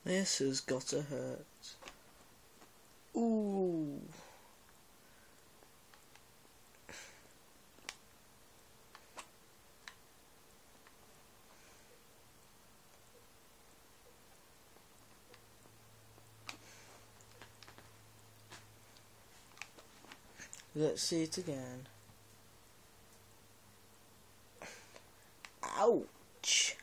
This has got to hurt. Ooh. Let's see it again. Ouch.